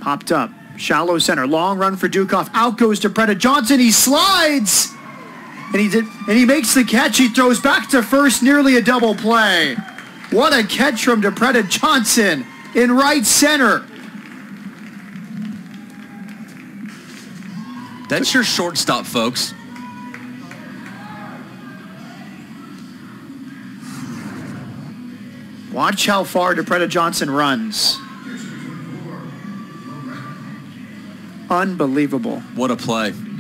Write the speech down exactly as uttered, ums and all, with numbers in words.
Popped up. Shallow center. Long run for Dukoff. Out goes Depreta-Johnson. He slides. And he did, and he makes the catch. He throws back to first. Nearly a double play. What a catch from Depreta-Johnson in right center. That's your shortstop, folks. Watch how far Depreta-Johnson runs. Unbelievable. What a play.